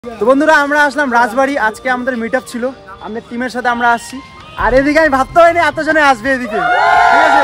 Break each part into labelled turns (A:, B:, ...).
A: তো বন্ধুরা আমরা আসলাম রাজবাড়ি। আজকে আমাদের মিটআপ ছিল, আমাদের টিমের সাথে আমরা আসছি। আর এদিকে আমি ভাবতে হয়নি এতজনে আসবে এদিকে, ঠিক আছে।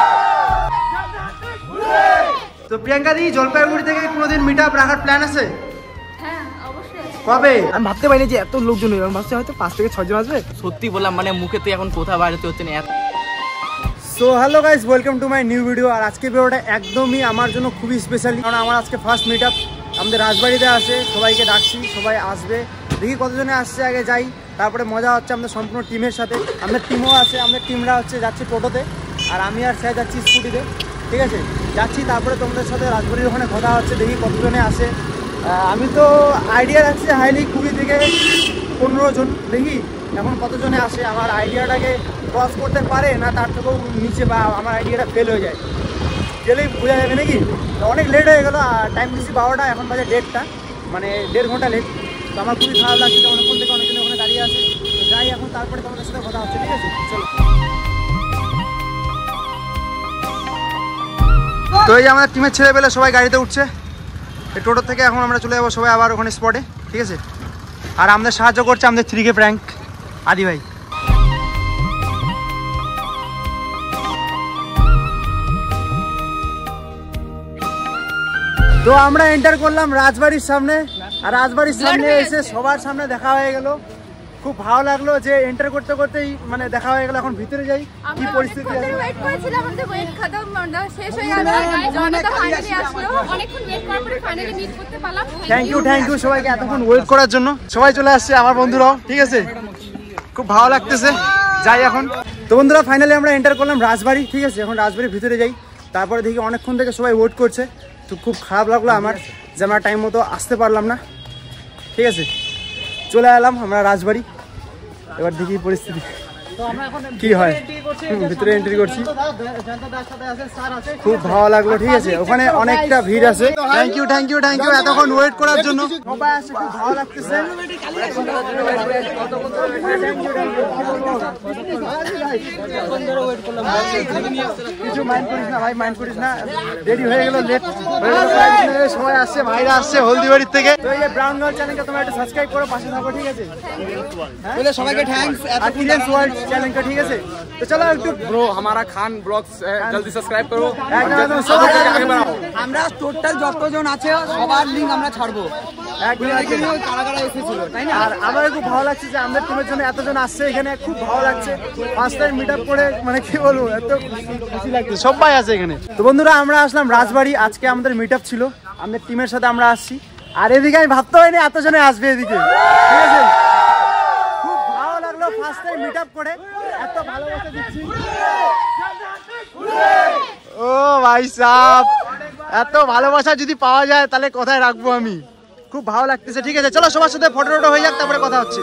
A: তো প্রিয়াঙ্কা দি, জলপাইগুড়ি থেকে কোনোদিন মিটআপ রাখার প্ল্যান আছে?
B: হ্যাঁ অবশ্যই।
A: কবে?
C: আমি ভাবতে পারিনি যে এত লোকজন হবে, আমি ভাবছি হয়তো 5 থেকে 6 জন আসবে।
D: সত্যি বললাম, মানে মুখে তো এখন কোথাও বাইরেতে হচ্ছে না।
A: So hello guys, welcome to my new video. আর আজকে ভিডিওটা একদমই আমার জন্য খুবই স্পেশাল, কারণ আমার আজকে ফার্স্ট মিটআপ আমাদের রাজবাড়িতে আছে। সবাইকে ডাকছি, সবাই আসবে। দেখি কতজনে আসছে, আগে যাই, তারপরে মজা হচ্ছে আমাদের সম্পূর্ণ টিমের সাথে। আমাদের টিমও আছে, আমাদের টিমরা হচ্ছে যাচ্ছে টোটোতে, আর আমি আর স্যার যাচ্ছি স্কুটিতে, ঠিক আছে। যাচ্ছি, তারপরে তোমাদের সাথে রাজবাড়ির ওখানে কথা হচ্ছে, দেখি কতজনে আসে। আমি তো আইডিয়া রাখছি হাইলি 20 থেকে 15 জন, দেখি এখন কতজনে আসে। আমার আইডিয়াটাকে ক্রস করতে পারে না তার থেকেও নিচে, বা আমার আইডিয়াটা ফেল হয়ে যায়, গেলেই বোঝা যাবে নাকি। অনেক লেট হয়ে গেলো, টাইম দিচ্ছি 12টা, এখন বাজে 1:30, মানে 1.5 ঘন্টা লেট। তো আমার খুবই খারাপ লাগছে, অনেকক্ষণ থেকে অনেকজন ওখানে দাঁড়িয়ে আছে। তো যাই এখন, তারপরে তোমাদের সাথে কথা হচ্ছে, ঠিক আছে। চলো। তো এই আমাদের টিমের ছেলেবেলে সবাই গাড়িতে উঠছে এই টোটো থেকে। এখন আমরা চলে যাবো সবাই আবার ওখানে স্পটে, ঠিক আছে। আর আমাদের সাহায্য করছে আমাদের 3K প্র্যাঙ্ক আদি ভাই। তো আমরা এন্টার করলাম রাজবাড়ির সামনে, আর রাজবাড়ির সামনে এসে সবার সামনে দেখা হয়ে গেল। খুব ভালো লাগলো যে এন্টার করতে করতেই মানে দেখা হয়ে গেল। এখন ভিতরে যাই, কি পরিস্থিতি আছে।
B: ওয়েট করেছিলাম, আমাদের ওয়েট খতম, মানে শেষ হয়ে গেল। জনতা ফাইনালি আসলো, অনেকক্ষণ ওয়েট করার পরে ফাইনালি মিট করতে পারলাম।
A: থ্যাংক ইউ সবাইকে এতক্ষণ ওয়েট করার জন্য। সবাই চলে আসছে, আমার বন্ধুরাও, ঠিক আছে। খুব ভালো লাগতেছে, যাই এখন। তো বন্ধুরা ফাইনালি আমরা এন্টার করলাম রাজবাড়ি, ঠিক আছে। এখন রাজবাড়ির ভিতরে যাই, তারপরে দেখি অনেকক্ষণ থেকে সবাই ওয়েট করছে। তো খুব খারাপ লাগলো আমার যে আমরা টাইম মতো আসতে পারলাম না, ঠিক আছে। চলে এলাম আমরা রাজবাড়ি, এবার দেখি পরিস্থিতি কি হয়। ভিতরে এন্ট্রি করছি, খুব ভালো লাগলো, ঠিক আছে। ওখানে অনেকটা ভিড় আছে। থ্যাংক ইউ এতক্ষণ ওয়েট করার জন্য। সবাই আসছে, খুব ভালো লাগতেছে। কিছু মাইন্ড করিস না ভাই, মাইন্ড করিস না, দেরি হয়ে গেল, লেট হয়ে গেল। সবাই আসছে, ভাইরা আসছে হলদিবাড়ির থেকে। তো এই ব্রাউন গার্ল চ্যানেলকে তোমরা একটু সাবস্ক্রাইব করো, পাশে থাকো, ঠিক আছে।
C: বলে সবাইকে থ্যাঙ্কস।
A: আর কিডেন্স ওয়ার্ল্ড চ্যানেল का, ठीक है। तो चलो একটু
E: ब्रो हमारा खान ब्लॉग्स जल्दी सब्सक्राइब करो।
C: আমরা টোটাল যতজন আছে সবার লিংক আমরা ছাড়বো।
A: আর আমার খুব ভালো লাগছে যে আমাদের টিমের জন্য এতজন আসছে এখানে, খুব ভালো লাগছে। ফার্স্ট টাইম মিটআপ করে, মানে কি বলবো, এত খুশি লাগছে, সবাই আছে এখানে। তো বন্ধুরা আমরা আসলাম রাজবাড়ি। আজকে আমাদের মিটআপ ছিল, আমাদের টিমের সাথে আমরা আসছি। আর এদিকে আমি ভাবতে হয়নি এতজনে আসবে এদিকে, ঠিক আছে। খুব ভালো লাগলো ফার্স্ট টাইম মিটআপ করে, এত ভালোবাসা দিচ্ছি। ও ভাই সাহেব, এত ভালোবাসা যদি পাওয়া যায় তাহলে কোথায় রাখবো আমি। খুব ভালো লাগতেছে, ঠিক আছে। চলো সবার সাথে ফটো টটো হয়ে যাক, তারপরে কথা হচ্ছে।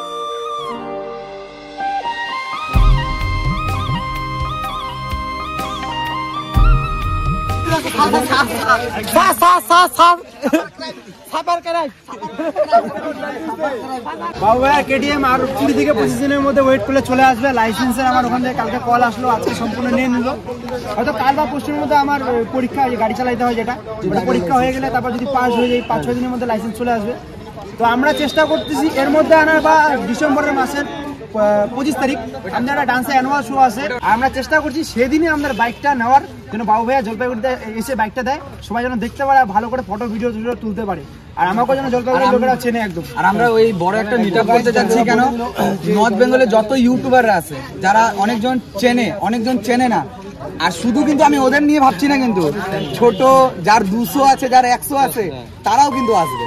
A: বাবু ভাই কেটিএম আর 20 থেকে 25 দিনের মধ্যে ওয়েট করলে চলে আসবে। লাইসেন্সের আমার ওখান থেকে কালকে কল আসলো, আজকে সম্পূর্ণ নিয়ে নিল। হয়তো কাল বা পরশুর মধ্যে আমার পরীক্ষা, গাড়ি চালাইতে হয় যেটা, পরীক্ষা হয়ে গেলে তারপর যদি পাস হয়ে যায় 5-6 দিনের মধ্যে লাইসেন্স চলে আসবে। তো আমরা চেষ্টা করতেছি এর মধ্যে আনার, বা ডিসেম্বরের মাসের 25 তারিখ আমাদের একটা ডান্সে অ্যানুয়াল শো আছে। আর আমরা চেষ্টা করছি সেদিনই আমাদের বাইকটা নেওয়ার জন্য। বাবু ভাইয়া জলপাইগুড়িতে এসে বাইকটা দেয়, সবাই যেন দেখতে পারে, ভালো করে ফটো ভিডিও তুলতে পারে। আর আমাকেও যেন জলপাইগুড়ির লোকেরা চেনে একদম।
C: আর আমরা ওই বড় একটা মিটআপ করতে যাচ্ছি কেন, নর্থ বেঙ্গলে যত ইউটিউবাররা আছে, যারা অনেকজন চেনে, অনেকজন চেনে না। আর শুধু কিন্তু আমি ওদের নিয়ে ভাবছি না, কিন্তু ছোট যার 200 আছে, যার 100 আছে, তারাও কিন্তু আসবে।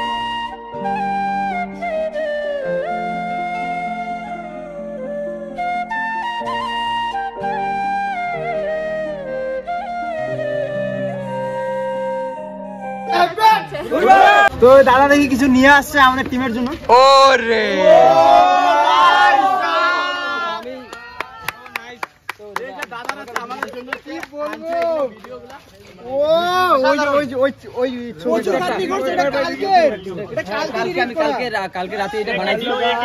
A: তো দাদা দেখি কিছু নিয়ে আসছে আমাদের টিমের জন্য।
E: ओरे
C: কালকে রাতে এটা বানাইছি।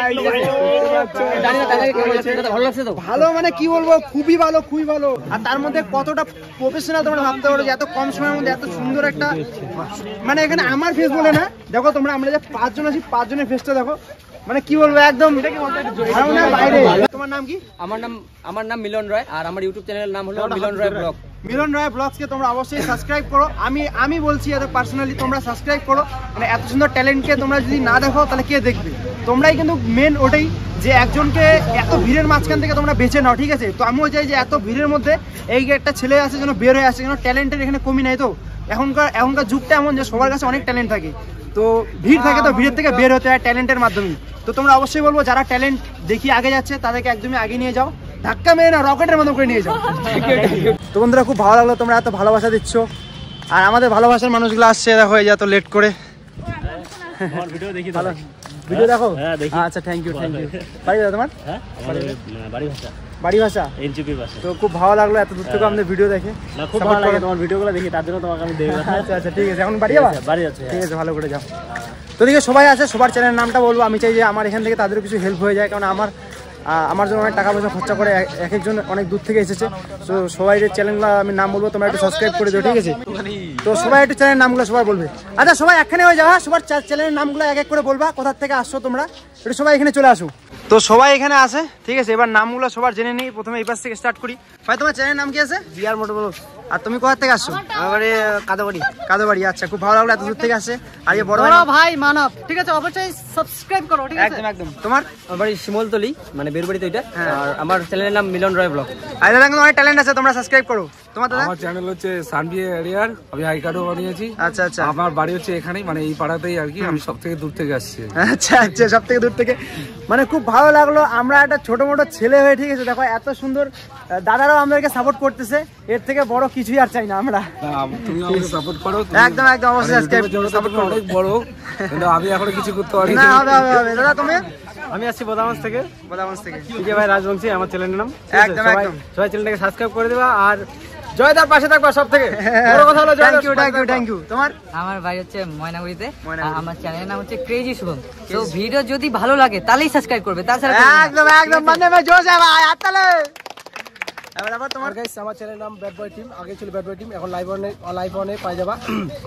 A: ভালো মানে কি বলবো, খুবই ভালো, খুবই ভালো। আর তার মধ্যে কতটা প্রফেশনাল তোমরা ভাবতে পারো যে এত কম সময়ের মধ্যে এত সুন্দর একটা, মানে এখানে আমার ফেস বলে না, দেখো তোমরা আমরা যে 5 জন আছি 5 জনের ফেসটা দেখো, মানে কি বলবো একদম ধারণার বাইরে। তোমার নাম কি?
C: আমার নাম মিলন রায়, আর আমার ইউটিউব চ্যানেলের নাম হলো মিলন রায় ব্লগ।
A: মিলন রায় ব্লগসকে তোমরা অবশ্যই সাবস্ক্রাইব করো। আমি বলছি এত পার্সোনালি তোমরা সাবস্ক্রাইব করো। মানে এত সুন্দর ট্যালেন্টকে তোমরা যদি না দেখো তাহলে কে দেখবে? তোমরাই কিন্তু মেন ওটাই, যে একজনকে এত ভিড়ের মাঝখান থেকে তোমরা বেছে নাও, ঠিক আছে? তো আমিও চাই যে এত ভিড়ের মধ্যে এই একটা ছেলে আছে যেন বের হয়ে আসে, যেন ট্যালেন্টের এখানে কমি নাই। তো এখনকার যুগটা এমন যে সবার কাছে অনেক ট্যালেন্ট থাকে, তো ভিড় থাকে, তো ভিড়ের থেকে বের হতে হয় ট্যালেন্টের মাধ্যমে। তো তোমরা অবশ্যই বলবো যারা ট্যালেন্ট দেখিয়ে আগে যাচ্ছে তাদেরকে একদমই আগে নিয়ে যাও, ধাক্কা মেরে না, রকেটের মতো করে নিয়ে যাও। তো বন্ধুরা খুব ভালো লাগলো তোমরা এত ভালোবাসা দিচ্ছ, আর আমাদের ভালোবাসার মানুষগুলো আসছে দেখো এই যে এত লেট করে।
F: ভিডিও দেখি
A: ভালো ভিডিও দেখো?
F: হ্যাঁ দেখি।
A: আচ্ছা থ্যাংক ইউ। বাড়ি দাদা তোমার?
F: হ্যাঁ বাড়ি ভাষা,
A: বাড়ি ভাষা
F: এনজিপি ভাষা।
A: তো খুব ভালো লাগলো এত দূর থেকে আমাদের ভিডিও দেখে।
F: না খুব ভালো লাগে তোমার ভিডিওগুলো দেখি, তার জন্য তোমাকে আমি দেখলাম।
A: আচ্ছা ঠিক আছে, এখন বাড়ি যাবা?
F: বাড়ি যাচ্ছে।
A: ঠিক আছে, ভালো করে যাও। তো দিকে সবাই আছে, সবার চ্যানেলের নামটা বলবো। আমি চাই যে আমার এখান থেকে তাদেরও কিছু হেল্প হয়ে যায়, কারণ আমার জন্য অনেক টাকা পয়সা খরচা করে এক একজন অনেক দূর থেকে এসেছে। তো সবাই চ্যানেলগুলো আমি নাম বলবো, তোমরা একটু সাবস্ক্রাইব করে দিও, ঠিক আছে? তো সবাই একটু চ্যানেলের নামগুলো সবাই বলবে। আচ্ছা সবাই একখানে হয়ে যাওয়া, সবার চ্যানেলের নামগুলো এক এক করে বলবা, কোথা থেকে আসছো তোমরা, একটু সবাই এখানে চলে আসো। তো সবাই এখানে আসে, ঠিক আছে? এবার নামগুলো সবার জেনে নিই। প্রথমে এই পাশ থেকে স্টার্ট করি। ভাই তোমার চ্যানেলের নাম কি আছে? GR motor blogs. আর তুমি কোথা থেকে আসছো?
C: আমার
A: কাদোবাড়ি। আচ্ছা খুব ভালো লাগলো এত দূর থেকে আসে। আর এই বড়
C: ভাই মানব, ঠিক আছে? অবশ্যই সাবস্ক্রাইব করো, ঠিক আছে?
A: একদম। তোমার?
C: আমার বাড়ি শিমলতলি, মানে বেরবাড়িতে ওইটা। আর আমার চ্যানেলের নাম মিলন রায় ব্লগ।
A: আর দাদা কিন্তু অনেক ট্যালেন্ট আছে, তোমরা সাবস্ক্রাইব করো। তোমার দাদা?
E: আমার চ্যানেল হচ্ছে সানভি এরিয়ার, আমি আই কার্ডও বানিয়েছি।
A: আচ্ছা আচ্ছা।
E: আমার বাড়ি হচ্ছে এখানেই, মানে এই পাড়াতেই আর কি। আমি সব থেকে দূর থেকে আসছি।
A: আচ্ছা আচ্ছা, সব থেকে দূর থেকে। মানে খুব ভালো লাগলো, আমরা একটা ছোট মোটো ছেলে হয়ে, ঠিক আছে? দেখো এত সুন্দর দাদারাও আমাদেরকে সাপোর্ট করতেছে, এর থেকে বড় কিছুই আর চাই না আমরা।
E: তুমি আমাকে সাপোর্ট করো।
A: একদম একদম, অবশ্যই সাপোর্ট করো।
E: অনেক বড়, কিন্তু আমি এখনো কিছু করতে পারি
A: না। হবে দাদা। তুমি?
F: আমি আসছি বোদাগঞ্জ থেকে।
A: বোদাগঞ্জ থেকে।
F: ঠিক আছে ভাই, রাজবংশী আমার চ্যানেলের নাম।
A: একদম একদম।
F: সবাই চ্যানেলটাকে সাবস্ক্রাইব করে দিবা, আর জয়দার পাশে থাকবা সব থেকে বড় কথা হলো।
A: Thank you. তোমার?
G: আমার বাড়ি হচ্ছে ময়নাগুড়িতে। আমার চ্যানেলের নাম হচ্ছে ক্রেজি শুভম। তো ভিডিও যদি ভালো লাগে তাহলেই সাবস্ক্রাইব করবে, তাছাড়া
A: একদম একদম। মানে ভাই জোশ है ভাই, হাত তালে। এবার তোমার?
H: গাইস আমার চ্যানেলের নাম ব্যাড বয় টিম, আগে ছিল ব্যাড বয় টিম, এখন লাইভ অনে পাই যাবা।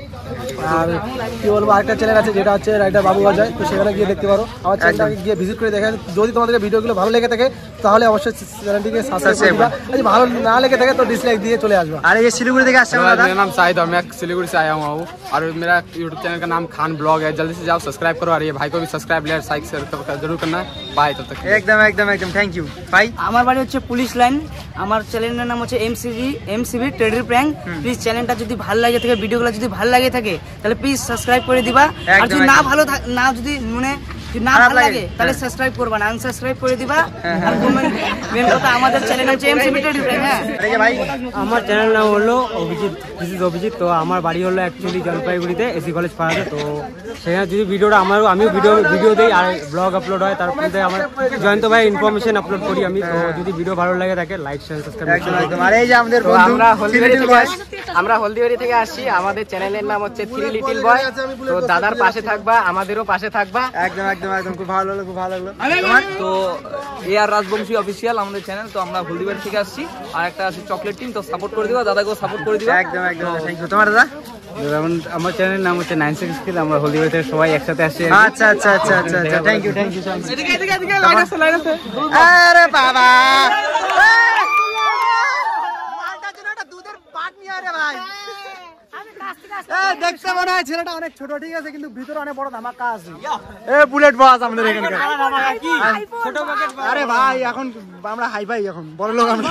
H: আর কি বলবো, আরেকটা চ্যানেল আছে যেটা হচ্ছে রাইডার বাবু অজয়, তো সেখানে গিয়ে দেখতে পারো। আমার চ্যানেলটাকে গিয়ে ভিজিট করে দেখেন। যদি তোমাদের ভিডিওগুলো ভালো লেগে থাকে তাহলে অবশ্যই চ্যানেলটিকে সাবস্ক্রাইব করে দিবা। যদি ভালো না লেগে থাকে তো ডিসলাইক দিয়ে চলে আসবা।
A: আর এই শিলিগুড়ি থেকে আসছে দাদা।
E: मेरा नाम शाहिद है, मैं सिलीगुड़ी से आया हुआ हूँ, और मेरा यूट्यूब चैनल का नाम खान ब्लॉग है। जल्दी से जाओ सब्सक्राइब करो, और ये भाई को भी सब्सक्राइब ले लाइक शेयर जरूर करना। बाय, तब तक।
A: একদম একদম একদম, থ্যাংক ইউ ভাই।
G: আমার বাড়ি হচ্ছে পুলিশ লাইন। আমার চ্যানেলের নাম হচ্ছে এমসিবি ট্রেডার প্র্যাঙ্ক। প্লিজ চ্যানেলটা যদি ভালো লাগে থাকে, ভিডিওগুলো যদি ভালো লাগে থাকে তাহলে প্লিজ সাবস্ক্রাইব করে দিবা। আর যদি না ভালো না যদি মানে না ভালো লাগে তাহলে সাবস্ক্রাইব করবা না, আনসাবস্ক্রাইব করে দিবা। আর মেন কথা আমাদের চ্যানেল হচ্ছে এমসিবি ট্রেডার প্র্যাঙ্ক। হ্যাঁ
A: ভাই
F: আমার চ্যানেল নাম হলো অভিজিৎ, দিস ইজ অভিজিৎ। তো আমার বাড়ি হলো অ্যাকচুয়ালি জলপাইগুড়িতে, এসি কলেজ পাড়াতে। তো সেখানে যদি ভিডিওটা আমিও ভিডিও দিই আর ব্লগ আপলোড হয়, তারপরে আমার জয়ন্ত ভাই ইনফরমেশন আপলোড করি আমি। তো যদি ভিডিও ভালো লাগে থাকে লাইক শেয়ার সাবস্ক্রাইব।
A: একদম একদম। আর এই যে আমাদের বন্ধু
D: আমরা হলদিবাড়ি থেকে আসছি। আমাদের চ্যানেলের নাম হচ্ছে 3 লিটল বয়। তো দাদার পাশে থাকবা, আমাদেরও পাশে থাকবা।
A: একদম একদম একদম, খুব ভালো লাগলো, খুব ভালো লাগলো।
C: তো এআর রাজবংশী অফিসিয়াল আমাদের চ্যানেল। তো আমরা হলদিবাড়ি থেকে আসছি, আর একটা আছে চকলেট টিম। তো সাপোর্ট করে দিবা, দাদাকেও সাপোর্ট করে দিবা।
A: একদম একদম, থ্যাংক ইউ। তোমার দাদা?
F: আমার চ্যানেলের নাম হচ্ছে 96 স্কিল। আমরা হলদিবাড়ি থেকে সবাই একসাথে আসছি।
A: আচ্ছা আচ্ছা আচ্ছা আচ্ছা আচ্ছা, থ্যাংক ইউ থ্যাংক ইউ। আরে বাবা, দুধের পাট নিয়ে আরে ভাই। দেখতে মনে হয় ছেলেটা অনেক ছোট, ঠিক আছে, কিন্তু ভিতরে অনেক বড় ধামাকা আছে। বুলেট বস আমাদের এখানকার। আরে ভাই এখন আমরা হাই ফাই, এখন বড় লোক আমরা।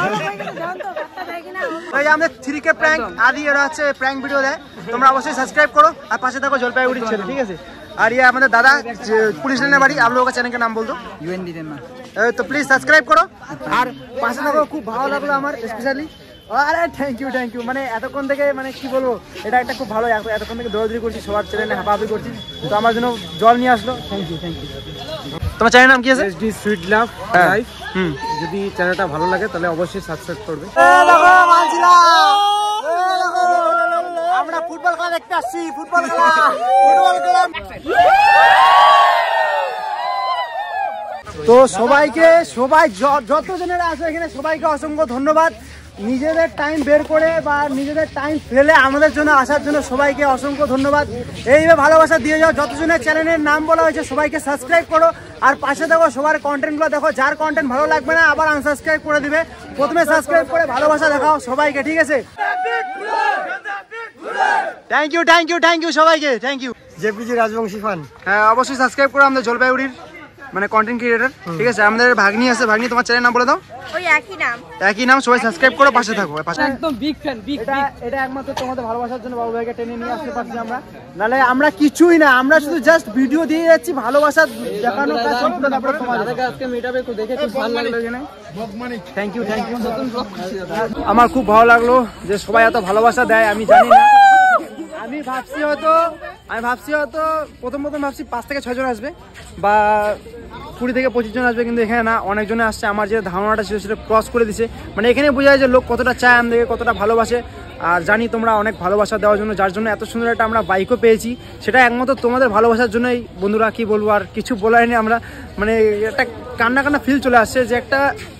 A: আমাদের 3K প্র্যাঙ্ক আদি এরা হচ্ছে প্র্যাঙ্ক ভিডিও দেয়, তোমরা অবশ্যই সাবস্ক্রাইব করো। আর পাশে থাকো জলপাইগুড়ির ছেলে, ঠিক আছে? আর ये আমাদের দাদা পুলিশ লাইনের বাড়ি। आप लोगों का चैनल का नाम बोल दो।
C: ইউএনডি দেন না।
A: তো প্লিজ সাবস্ক্রাইব করো আর পাশে থাকো। খুব ভালো লাগলো আমার স্পেশালি। আরে থ্যাংক ইউ। মানে এতক্ষণ থেকে মানে কি বলবো, এটা একটা খুব ভালো, এতক্ষণ থেকে দৌড়াদৌড়ি করছি, সবার চ্যানেলে হাঁপাহাপি করছি, তো আমার জন্য জল নিয়ে আসলো। Thank you. তোমার চ্যানেলের নাম কি আছে?
F: S D sweet love life. যদি চ্যানেলটা ভালো লাগে তাহলে অবশ্যই সাবস্ক্রাইব করবে।
A: ফুটবল খেলা দেখতে আসছি, ফুটবল খেলা, ফুটবল খেলা। তো সবাইকে, যত জনেরা আছে এখানে সবাইকে অসংখ্য ধন্যবাদ। নিজেদের টাইম বের করে বা নিজেদের টাইম ফেলে আমাদের জন্য আসার জন্য সবাইকে অসংখ্য ধন্যবাদ। এইভাবে ভালোবাসা দিয়ে যাও। যতজনের চ্যানেলের নাম বলা হয়েছে সবাইকে সাবস্ক্রাইব করো, আর পাশে দেখো সবার কন্টেন্টগুলো দেখো। যার কন্টেন্ট ভালো লাগবে না আবার আনসাবস্ক্রাইব করে দিবে। প্রথমে সাবস্ক্রাইব করে ভালোবাসা দেখাও সবাইকে, ঠিক আছে? থ্যাংক ইউ সবাইকে, thank you.
F: J P G Rajbanshi fun.
A: হ্যাঁ, অবশ্যই সাবস্ক্রাইব করো আমাদের জলপাইগুড়ির মানে কন্টেন্ট ক্রিয়েটর, ঠিক আছে? আমাদের ভাগ্নি আছে, ভাগ্নি তোমার চ্যানেল নাম বলে দাও।
B: ওই একই নাম,
A: সবাই সাবস্ক্রাইব করো, পাশে থাকো।
G: একদম বিগ ফ্যান, বিগ।
A: এটা একমাত্র তোমাদের ভালোবাসার জন্য বাবু ভাইকে টেনে নিয়ে আসতে পারছি আমরা, নাহলে আমরা কিছুই না। আমরা শুধু জাস্ট ভিডিও দিয়ে যাচ্ছি, ভালোবাসা দেখানোর কাজ সম্পূর্ণ। তারপরে তোমাদের আজকে মিটআপে দেখে খুব ভালো লাগলো এখানে। Thank you. আমার খুব ভালো লাগলো যে সবাই এত ভালোবাসা দেয়। আমি জানি না, আমি ভাবছি হয়তো প্রথম ভাবছি 5 থেকে 6 জন আসবে বা 20 থেকে 25 জন আসবে, কিন্তু এখানে না, অনেকজনে আসছে। আমার যে ধারণাটা ছিল সেটা ক্রস করে দিছে। মানে এখানে বোঝা যায় যে লোক কতটা চায় আমাদেরকে, কতটা ভালোবাসে। আর জানি তোমরা অনেক ভালোবাসা দেওয়ার জন্য, যার জন্য এত সুন্দর একটা আমরা বাইকও পেয়েছি, সেটা একমাত্র তোমাদের ভালোবাসার জন্যই। বন্ধুরা কি বলবো, আর কিছু বলার নেই। আমরা মানে একটা কান্না ফিল চলে আসছে যে একটা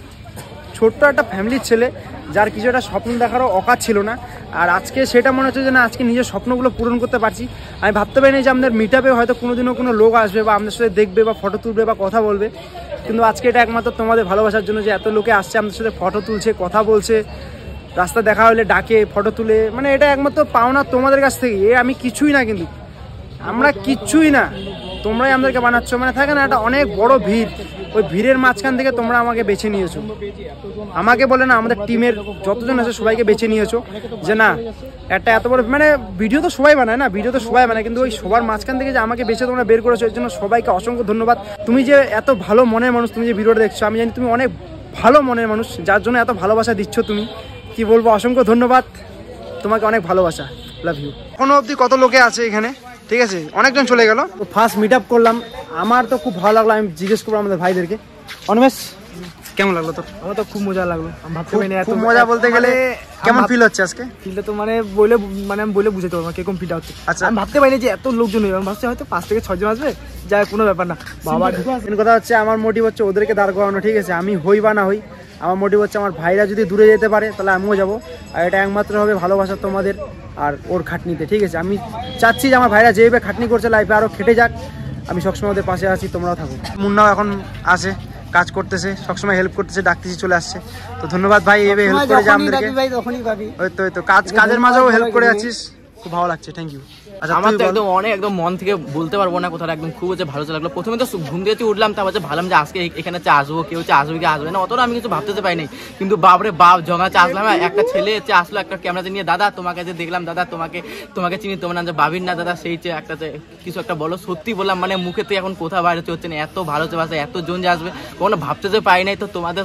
A: ছোট্ট একটা ফ্যামিলির ছেলে যার কিছু একটা স্বপ্ন দেখারও অকাত ছিল না, আর আজকে সেটা মনে হচ্ছে যে না, আজকে নিজের স্বপ্নগুলো পূরণ করতে পারছি। আমি ভাবতে পারিনি যে আমাদের মিটআপে হয়তো কোনোদিনও কোনো লোক আসবে বা আমাদের সাথে দেখবে বা ফটো তুলবে বা কথা বলবে, কিন্তু আজকে এটা একমাত্র তোমাদের ভালোবাসার জন্য যে এত লোকে আসছে, আমাদের সাথে ফটো তুলছে, কথা বলছে, রাস্তা দেখা হলে ডাকে, ফটো তুলে। মানে এটা একমাত্র পাওনা তোমাদের কাছ থেকে। আমি কিছুই না, কিন্তু আমরা কিচ্ছুই না, তোমরাই আমাদেরকে বানাচ্ছ। মানে থাকে না একটা অনেক বড় ভিড়, ওই ভিড়ের মাঝখান থেকে তোমরা আমাকে বেছে নিয়েছো। আমাকে বলে না, আমাদের টিমের যতজন আছে সবাইকে বেছে নিয়েছো যে না, একটা এত বড় মানে ভিডিও তো সবাই বানায় না, কিন্তু ওই সবার মাঝখান থেকে যে আমাকে বেছে তোমরা বের করেছো, এর জন্য সবাইকে অসংখ্য ধন্যবাদ। তুমি যে এত ভালো মনের মানুষ, তুমি যে ভিডিওটা দেখছো, আমি জানি তুমি অনেক ভালো মনের মানুষ, যার জন্য এত ভালোবাসা দিচ্ছ। তুমি কি বলবো, অসংখ্য ধন্যবাদ তোমাকে, অনেক ভালোবাসা, লাভ ইউ। এখনো অবধি কত লোকে আছে এখানে, ঠিক আছে? অনেকজন চলে গেল। তো ফার্স্ট মিট আপ করলাম, আমার তো খুব ভালো লাগলো। আমি জিজ্ঞেস করবো আমাদের ভাইদেরকে। অনিমেষ, কেমন লাগলো তোর?
F: আমার তো খুব মজা লাগলো। আমি ভাবতে পারিনি এত
A: মজা বলতে গেলে কেমন ফিল হচ্ছে আজকে?
F: ফিলটা তো মানে আমি বলে বুঝাতে পারবো না কিরকম ফিলটা হচ্ছে।
A: আচ্ছা,
F: আমি ভাবতে পারিনি যে এত লোকজন হবে। আমি ভাবছি হয়তো 5 থেকে 6 জন আসবে, যা কোনো ব্যাপার না। বাবা
A: কথা হচ্ছে, আমার মোটিভ হচ্ছে ওদেরকে দাঁড় করানো, ঠিক আছে? আমি হই বা না হই, আমার মোটিভ হচ্ছে আমার ভাইরা যদি দূরে যেতে পারে তাহলে আমিও যাবো। আর এটা একমাত্র হবে ভালোবাসা তোমাদের আর ওর খাটনিতে, ঠিক আছে? আমি চাচ্ছি যে আমার ভাইরা যেভাবে খাটনি করছে লাইফে আরও খেটে যাক। আমি সবসময় ওদের পাশে আছি, তোমরাও থাকো। মুন্নাও এখন আসে, কাজ করতেছে, সবসময় হেল্প করতেছে, ডাকতেছি, চলে আসছে। তো ধন্যবাদ ভাই, এভাবে হেল্প করে যা আমাদেরকে। ওই তো কাজের মাঝেও হেল্প করে যাচ্ছিস, খুব ভালো লাগছে। Thank you.
I: আমার তো একদম মন থেকে বলতে পারবো না কথাটা, একদম খুব ভালো লাগলো। প্রথমে তো ঘুম থেকে উঠলাম, তারপর ভাবলাম যে আজকে এখানে আসবো, কেউ আসবে কি আসবে না, অতটা আমি কিছু ভাবতে পারিনি। কিন্তু বাপরে বাপ, জগা আসলাম, একটা ছেলে আসলো একটা ক্যামেরাতে নিয়ে, দাদা তোমাকে যে দেখলাম, দাদা তোমাকে চিনি, তোমার নাম যে বাবির না দাদা, সেই একটা কিছু একটা বলো। সত্যি বললাম, মানে মুখেতে এখন কোথা বাইরে হচ্ছে না, এত ভালো বাসা, এত জন যে আসবে কখনো ভাবতে পারি নাই। তো তোমাদের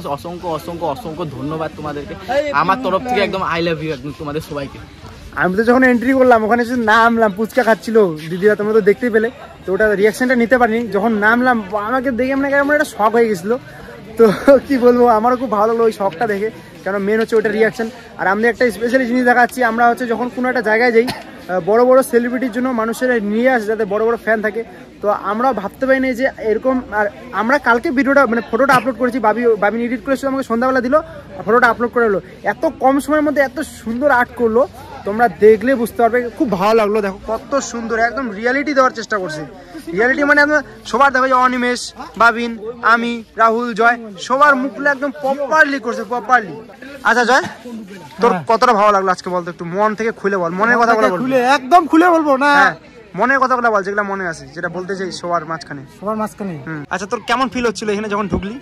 I: অসংখ্য ধন্যবাদ তোমাদেরকে আমার তরফ থেকে, একদম আই লাভ ইউ একদম তোমাদের সবাইকে।
A: আমি তো যখন এন্ট্রি করলাম ওখানে শুধু নামলাম, পুচকা খাচ্ছিল দিদিরা, তোমরা তো দেখতেই পেলে। তো ওটা রিয়াকশনটা নিতে পারিনি। যখন নামলাম আমাকে দেখে মানে কেমন একটা শখ হয়ে গেছিলো। তো কি বলবো, আমারও খুব ভালো লাগলো ওই শখটা দেখে, কারণ মেন হচ্ছে ওটা রিয়াকশন। আর আমরা একটা স্পেশালি জিনিস দেখাচ্ছি, আমরা হচ্ছে যখন কোনো একটা জায়গায় যাই, বড় বড় সেলিব্রিটির জন্য মানুষেরা নিয়ে আসে যাতে বড় বড় ফ্যান থাকে। তো আমরাও ভাবতে পারিনি যে এরকম। আর আমরা কালকে ভিডিওটা মানে ফটোটা আপলোড করেছি, বাবিন এডিট করেছিল, আমাকে সন্ধ্যাবেলা দিল, ফটোটা আপলোড করে এলো। এত কম সময়ের মধ্যে এত সুন্দর আর্ট করলো, তোমরা দেখলে বুঝতে পারবে, খুব ভালো লাগলো। দেখো কত সুন্দর, একদম রিয়ালিটি দেওয়ার চেষ্টা করছে। রিয়ালিটি মানে একদম সবার দেখো, যে অনিমেষ, বাবিন, আমি, রাহুল, জয়, সবার মুখগুলো একদম প্রপারলি করছে, প্রপারলি। আচ্ছা জয়, তোর কতটা ভালো লাগলো আজকে বলতো, একটু মন থেকে খুলে বল, মনের কথা বল।
F: একদম খুলে বলবো না,
A: মনের কথাগুলো বল, যেগুলো মনে আছে, যেটা বলতে চাই সবার মাঝখানে। আচ্ছা, তোর কেমন ফিল হচ্ছিল এখানে যখন ঢুকলি?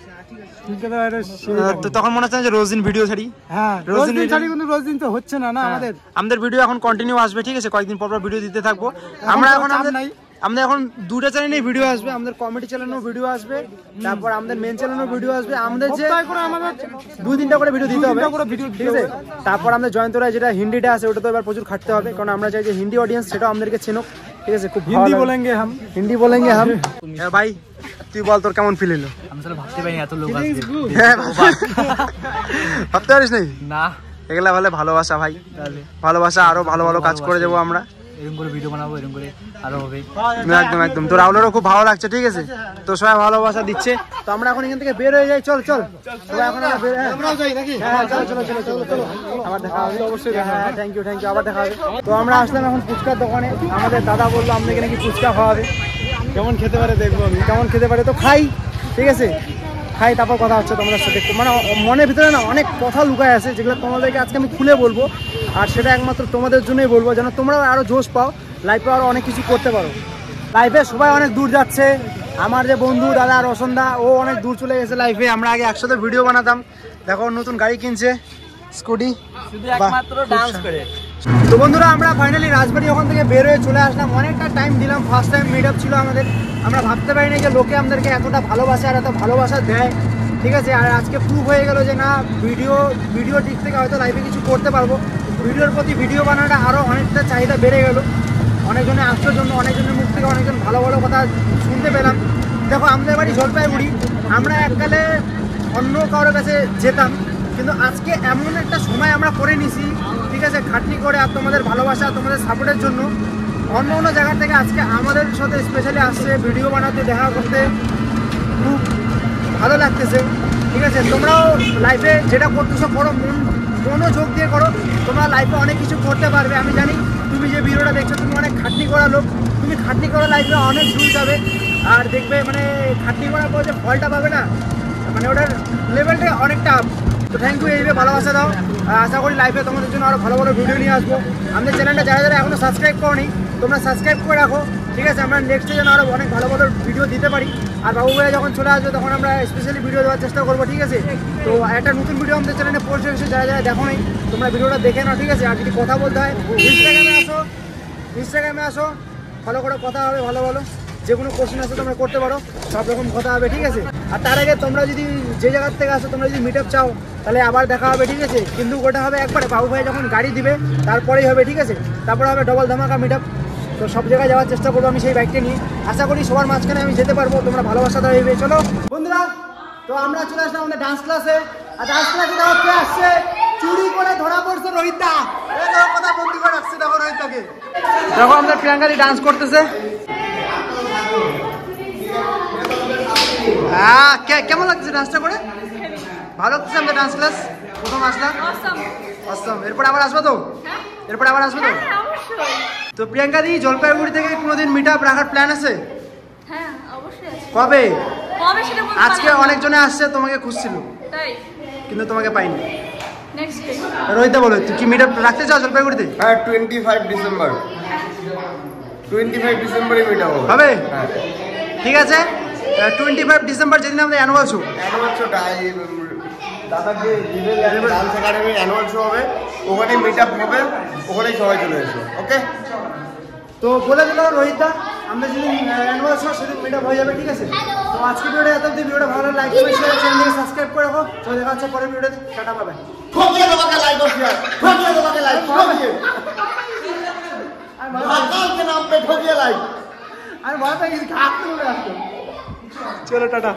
A: তখন মনে হচ্ছে যে রোজ দিন ভিডিও ছাড়ি।
F: হ্যাঁ, রোজ দিন তো হচ্ছে না
A: আমাদের ভিডিও এখন কন্টিনিউ আসবে, ঠিক আছে? কয়েকদিন পর ভিডিও দিতে থাকবো। আমরা এখন 2টা চ্যানেলে ভিডিও আসবে, আমাদের কমেডি চ্যানেলেও ভিডিও আসবে, তারপর আমাদের মেন চ্যানেলেও ভিডিও আসবে। আমাদের যে 2-3টা করে ভিডিও দিতে হবে, ঠিক আছে? তারপর আমাদের জয়ন্ত রায় যেটা হিন্দিটা আছে, ওটা তো এবার প্রচুর খাটতে হবে, কারণ আমরা চাই যে হিন্দি অডিয়েন্স সেটাও আমাদেরকে চেনুক, ঠিক আছে? খুব হিন্দি বলেঙ্গে হাম। হ্যাঁ ভাই, তুই বল তোর কেমন ফিল হলো?
I: আমি তাহলে ভাবতে পারিনি এত লোক আসবে।
A: ভাবতে পারিস নাই?
I: না,
A: এগুলা বলে ভালোবাসা ভাই, ভালোবাসা। আরো ভালো ভালো কাজ করে যাবো আমরা,
F: এরকম করে ভিডিও বানাবো, এরকম করে আরো হবে।
A: একদম একদম। তো রাহুলেরও খুব ভালো লাগছে, ঠিক আছে, তো সবাই ভালোবাসা দিচ্ছে। তো আমরা এখন এখান থেকে বের হয়ে যাই, চল চল সবাই এখন আমরাও যাই নাকি? হ্যাঁ চলো চলো চলো চলো চলো, আবার দেখা হবে অবশ্যই। হ্যাঁ থ্যাংক ইউ আবার দেখা হবে। তো আমরা আসলাম এখন ফুচকার দোকানে, আমাদের দাদা বললো আপনাকে নাকি ফুচকা খাওয়াবে, কেমন খেতে পারে দেখবো আমি, কেমন খেতে পারে। তো খাই, ঠিক আছে খাই, তারপর কথা হচ্ছে তোমাদের সাথে। মানে মনের ভিতরে না অনেক কথা লুকায় আছে, যেগুলো তোমাদেরকে আজকে আমি খুলে বলবো, আর সেটা একমাত্র তোমাদের জন্যই বলবো, যেন তোমরাও আরও জোশ পাও, লাইফে আরও অনেক কিছু করতে পারো। লাইফে সবাই অনেক দূর যাচ্ছে, আমার যে বন্ধু দাদা রোশনদা ও অনেক দূর চলে গেছে লাইফে। আমরা আগে একসাথে ভিডিও বানাতাম, দেখো নতুন গাড়ি কিনছে স্কুটি,
G: একমাত্র ডান্স করে।
A: তো বন্ধুরা আমরা ফাইনালি রাজবাড়ি ওখান থেকে বের হয়ে চলে আসলাম, অনেকটা টাইম দিলাম, ফার্স্ট টাইম মিট আপ ছিল আমাদের। আমরা ভাবতে পারিনি যে লোকে আমাদেরকে এতটা ভালোবাসে আর এত ভালোবাসা দেয়, ঠিক আছে। আর আজকে প্রুভ হয়ে গেল যে না, ভিডিও দিক থেকে হয়তো লাইফে কিছু করতে পারবো, ভিডিওর প্রতি ভিডিও বানানোটা আরও অনেকটা চাহিদা বেড়ে গেল। অনেকজনে আসার জন্য অনেকজনের মুখ থেকে অনেকজন ভালো ভালো কথা শুনতে পেলাম। দেখো আমাদের বাড়ি জলপাইগুড়ি, আমরা এককালে অন্য কারোর কাছে যেতাম, কিন্তু আজকে এমন একটা সময় আমরা করে নিছি, ঠিক আছে, খাটনি করে আর তোমাদের ভালোবাসা তোমাদের সাপোর্টের জন্য অন্য অন্য জায়গা থেকে আজকে আমাদের সাথে স্পেশালি আসছে ভিডিও বানাতে, দেখা করতে, খুব ভালো লাগতেছে, ঠিক আছে। তোমরাও লাইফে যেটা করতেছো করো, মনোযোগ দিয়ে করো, তোমরা লাইফে অনেক কিছু করতে পারবে। আমি জানি তুমি যে ভিডিওটা দেখছো তুমি অনেক খাটনি করা লোক, তুমি খাটনি করা লাইফে অনেক দূর যাবে, আর দেখবে মানে খাটনি করার পর যে ফলটা পাবে না, মানে ওটার লেভেলটা অনেকটা। তো থ্যাংক ইউ, এইভাবে ভালোবাসা দাও, আশা করি লাইফে তোমাদের জন্য আরও ভালো ভালো ভিডিও নিয়ে আসবো। আমাদের চ্যানেলটা যারা যারা এখনও সাবস্ক্রাইব করোনি তোমরা সাবস্ক্রাইব করে রাখো, ঠিক আছে। আমরা নেক্সটে যেন আরও অনেক ভালো ভালো ভিডিও দিতে পারি, আর বাবু ভাইয়া যখন চলে আসবে তখন আমরা স্পেশালি ভিডিও দেওয়ার চেষ্টা করবো, ঠিক আছে। তো একটা নতুন ভিডিও আমাদের চ্যানেলে পোস্ট হয়েছে, যারা যারা দেখো নি তোমরা ভিডিওটা দেখে নাও, ঠিক আছে। আর যদি কথা বলতে হয় ইনস্টাগ্রামে আসো, ফলো করে কথা হবে, ভালো ভালো যে কোনো কোশ্চেন আছে তোমরা করতে পারো, সব রকম কথা হবে, ঠিক আছে। আর তার আগে তোমরা যদি যে জায়গার থেকে আসো তোমরা যদি মিট আপ চাও তাহলে আবার দেখা হবে, ঠিক আছে। কিন্তু ওটা হবে একবারে বাবু ভাই যখন গাড়ি দিবে তারপরেই হবে, ঠিক আছে। তারপরে হবে ডবল ধামাকা মিট আপ। তো সব জায়গায় যাওয়ার চেষ্টা করবো আমি সেই বাইকটা নিয়ে, আশা করি সবার মাঝখানে আমি যেতে পারবো, তোমরা ভালোবাসা দেবে। চলো বন্ধুরা, তো আমরা চলে আসলাম আমাদের ডান্স ক্লাসে, আর ডান্স ক্লাসে দেখো কে আসছে, চুরি করে ধরা পড়ছে রোহিতদা, কথা বন্দি করে আসছে, দেখো রোহিতদাকে, দেখো আমাদের প্রিয়াঙ্কাদি ডান্স করতেছে। হ্যাঁ কেমন লাগছে ডান্সটা করে? ভালো লাগছে আমাদের ডান্স ক্লাস, প্রথম আসলাম, অসম। এরপরে আবার আসবো তো? এরপরে আবার আসবো তো? তো প্রিয়াঙ্কাদি জলপাইগুড়ি থেকে কোনোদিন মিট আপ রাখার প্ল্যান আছে?
B: হ্যাঁ অবশ্যই আছে।
A: কবে?
B: কবে সেটা বলতে
A: আজকে অনেকজনে আসছে তোমাকে খুঁজছিল,
B: তাই
A: কিন্তু তোমাকে পাইনি।
B: নেক্সট ডে
A: রোহিতদা বলো, তুই কি মিট আপ রাখতে চাও জলপাইগুড়িতে?
J: হ্যাঁ 25 ডিসেম্বরে মিট আপ
A: হবে, ঠিক আছে। 25 ডিসেম্বর যেদিন আমাদের অ্যানুয়াল শো,
J: দাদাকে ডান্স একাডেমির অ্যানুয়াল শো হবে, ওখানে মিট আপ হবে, ওখানেই সবাই চলে এসো, ওকে।
A: তো বলে দিল রোহিতদা আমরা যেদিন অ্যানুয়াল শো সেদিন মিট আপ হয়ে যাবে, ঠিক আছে। তো আজকে ভিডিওটা এত অবধি, ভিডিওটা ভালো লাইক করে শেয়ার, চ্যানেলকে সাবস্ক্রাইব করে রাখো। তো দেখা হচ্ছে পরের ভিডিওতে, টাটা পাবে।
J: ঠকিয়ে তোমাকে লাইক और शेयर, ঠকিয়ে তোমাকে লাইক, ঠকিয়ে महाकाल के नाम पे ठोकिए लाइक।
A: আর ভয় পেয়ে গেছি, হাত তুলে আসতো। চলো টাটা।